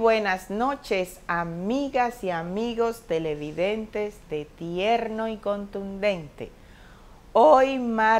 buenas noches, amigas y amigos televidentes de Tierno y Contundente. Hoy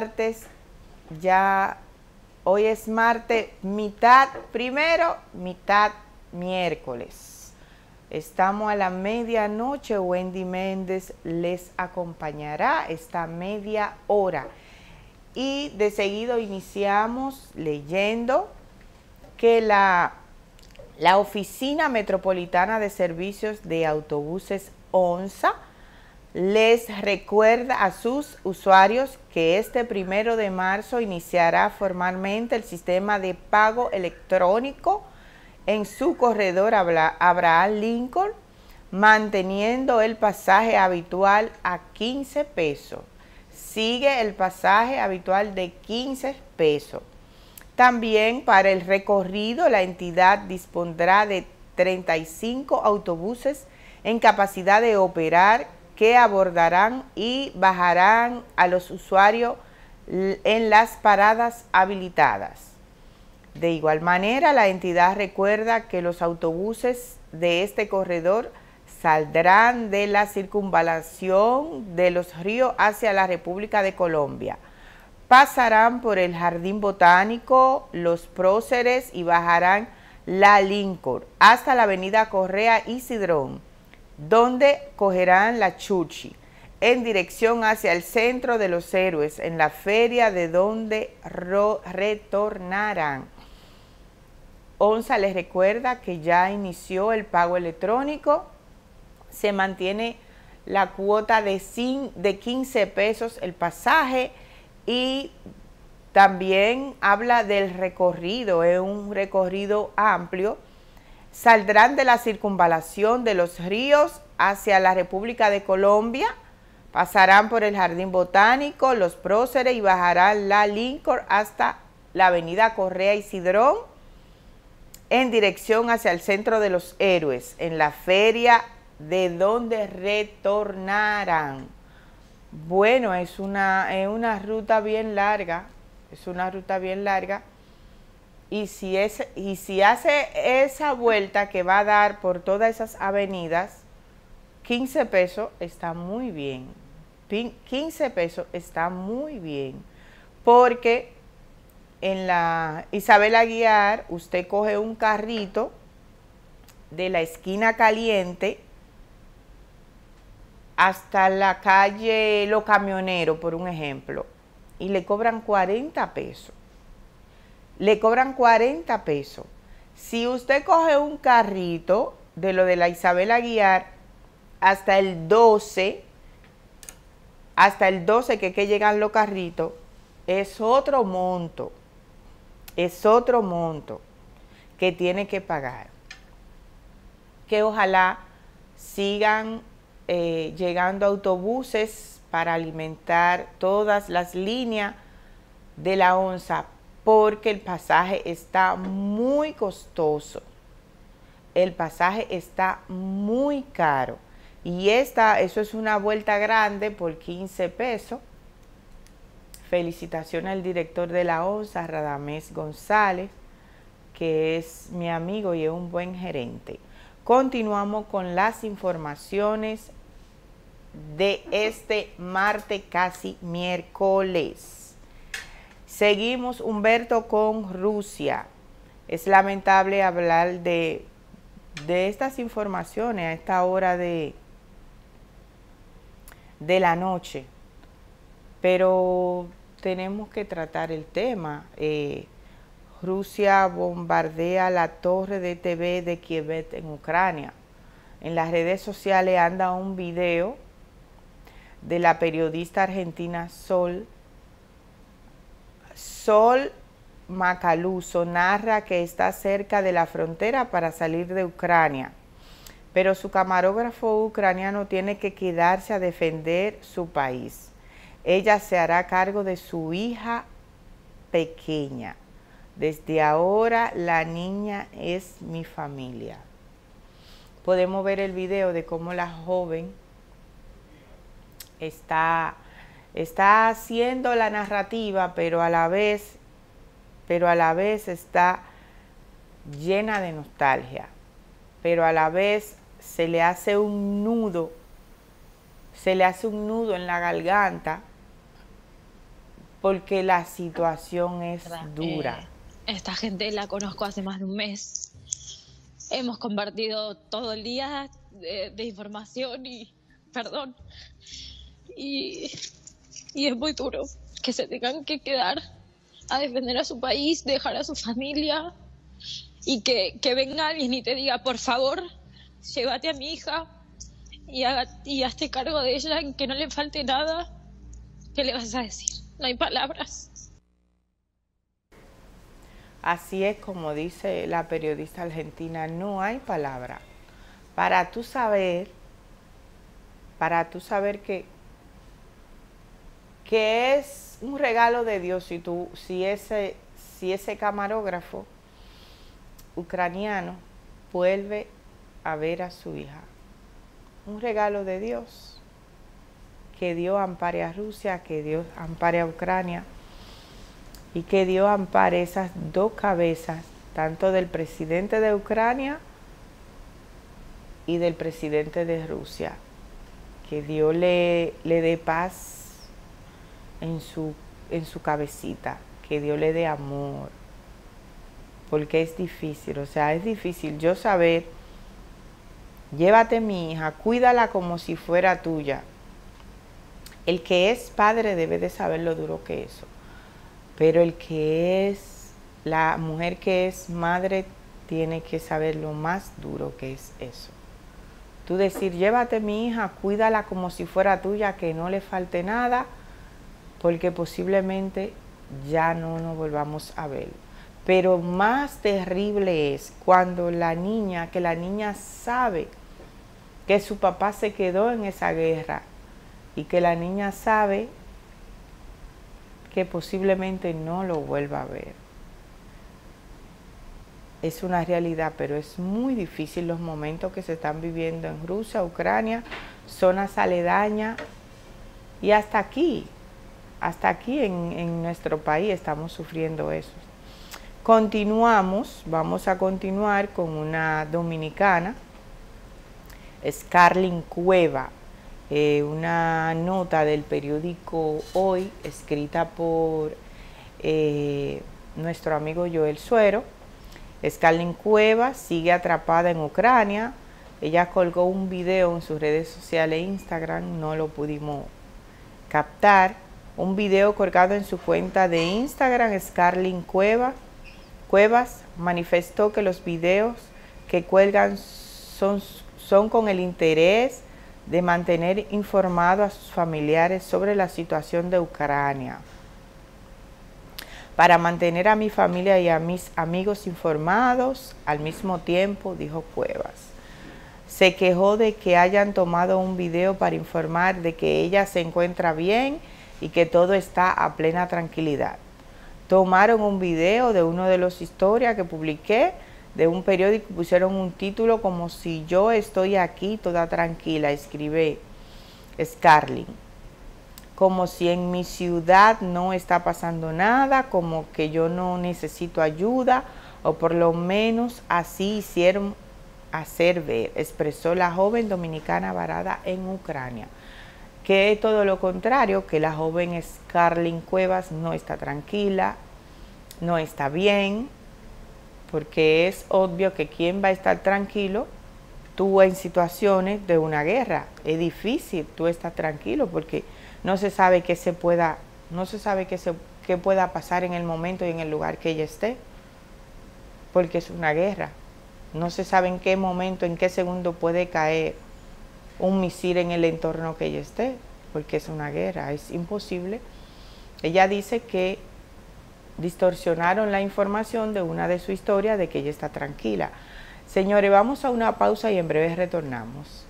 es martes, mitad primero, mitad miércoles. Estamos a la medianoche. Wendy Méndez les acompañará esta media hora. Y de seguido iniciamos leyendo que la Oficina Metropolitana de Servicios de Autobuses ONSA les recuerda a sus usuarios que este 1 de marzo iniciará formalmente el sistema de pago electrónico en su corredor Abraham Lincoln, manteniendo el pasaje habitual a 15 pesos. Sigue el pasaje habitual de 15 pesos. También para el recorrido, la entidad dispondrá de 35 autobuses en capacidad de operar que abordarán y bajarán a los usuarios en las paradas habilitadas. De igual manera, la entidad recuerda que los autobuses de este corredor saldrán de la circunvalación de Los Ríos hacia la República de Colombia. Pasarán por el Jardín Botánico, Los Próceres y bajarán la Lincoln hasta la avenida Correa y Cidrón, donde cogerán la Chuchi en dirección hacia el Centro de los Héroes, en la feria de donde retornarán. ONSA les recuerda que ya inició el pago electrónico. Se mantiene la cuota de 15 pesos el pasaje y también habla del recorrido, es un recorrido amplio. Saldrán de la circunvalación de Los Ríos hacia la República de Colombia, pasarán por el Jardín Botánico, Los Próceres y bajarán la Lincoln hasta la avenida Correa y Cidrón en dirección hacia el Centro de los Héroes, en la feria de donde retornarán. Bueno, es una ruta bien larga, y si hace esa vuelta que va a dar por todas esas avenidas, 15 pesos está muy bien. 15 pesos está muy bien, porque en la Isabel Aguiar usted coge un carrito de la esquina Caliente hasta la calle Los Camioneros, por un ejemplo, y le cobran 40 pesos. Le cobran 40 pesos. Si usted coge un carrito de lo de la Isabel Aguiar hasta el 12, que llegan los carritos, es otro monto que tiene que pagar. Que ojalá sigan llegando autobuses para alimentar todas las líneas de la ONSA, porque el pasaje está muy costoso, el pasaje está muy caro, y eso es una vuelta grande por 15 pesos. Felicitaciones al director de la ONSA, Radamés González, que es mi amigo y es un buen gerente. Continuamos con las informaciones de este martes, casi miércoles. Seguimos, Humberto, con Rusia. Es lamentable hablar de estas informaciones a esta hora de la noche, pero tenemos que tratar el tema. Rusia bombardea la torre de TV de Kiev en Ucrania. En las redes sociales anda un video de la periodista argentina Sol Macaluso. Narra que está cerca de la frontera para salir de Ucrania, pero su camarógrafo ucraniano tiene que quedarse a defender su país. Ella se hará cargo de su hija pequeña. Desde ahora la niña es mi familia. Podemos ver el video de cómo la joven está haciendo la narrativa, pero a la vez está llena de nostalgia. pero a la vez se le hace un nudo en la garganta porque la situación es dura. Esta gente la conozco hace más de un mes. Hemos compartido todo el día de información y perdón. Y es muy duro que se tengan que quedar a defender a su país, dejar a su familia y que venga alguien y te diga, por favor, llévate a mi hija y hazte cargo de ella, que no le falte nada. ¿Qué le vas a decir? No hay palabras. Así es como dice la periodista argentina, no hay palabra. Para tú saber que es un regalo de Dios si ese camarógrafo ucraniano vuelve a ver a su hija. Un regalo de Dios. Que Dios ampare a Rusia, que Dios ampare a Ucrania y que Dios ampare esas dos cabezas, tanto del presidente de Ucrania y del presidente de Rusia. Que Dios le dé paz en su cabecita, que Dios le dé amor, porque es difícil, es difícil yo saber, llévate mi hija, cuídala como si fuera tuya. El que es padre debe de saber lo duro que es eso, pero la mujer que es madre tiene que saber lo más duro que es eso. Tú decir, llévate mi hija, cuídala como si fuera tuya, que no le falte nada, porque posiblemente ya no nos volvamos a ver. Pero más terrible es cuando la niña sabe que su papá se quedó en esa guerra y que la niña sabe que posiblemente no lo vuelva a ver. Es una realidad, pero es muy difícil los momentos que se están viviendo en Rusia, Ucrania, zonas aledañas y hasta aquí en nuestro país estamos sufriendo eso. Vamos a continuar con una dominicana, Scarlyn Cueva, una nota del periódico Hoy, escrita por nuestro amigo Joel Suero. Scarlyn Cueva sigue atrapada en Ucrania. Ella colgó un video en sus redes sociales, Instagram, no lo pudimos captar. Un video colgado en su cuenta de Instagram, Scarlyn Cuevas manifestó que los videos que cuelgan son con el interés de mantener informado a sus familiares sobre la situación de Ucrania. Para mantener a mi familia y a mis amigos informados al mismo tiempo, dijo Cuevas. Se quejó de que hayan tomado un video para informar de que ella se encuentra bien y que todo está a plena tranquilidad. Tomaron un video de uno de los historias que publiqué de un periódico, pusieron un título como si yo estoy aquí toda tranquila, escribe Scarlyn. Como si en mi ciudad no está pasando nada, como que yo no necesito ayuda, o por lo menos así hicieron hacer ver, expresó la joven dominicana varada en Ucrania. Que es todo lo contrario, que la joven Scarlyn Cuevas no está tranquila, no está bien, porque es obvio que quién va a estar tranquilo, tú en situaciones de una guerra, es difícil tú estar tranquilo porque no se sabe qué pueda pasar en el momento y en el lugar que ella esté, porque es una guerra, no se sabe en qué momento, en qué segundo puede caer un misil en el entorno que ella esté, porque es una guerra, es imposible. Ella dice que distorsionaron la información de una de su historia de que ella está tranquila. Señores, vamos a una pausa y en breve retornamos.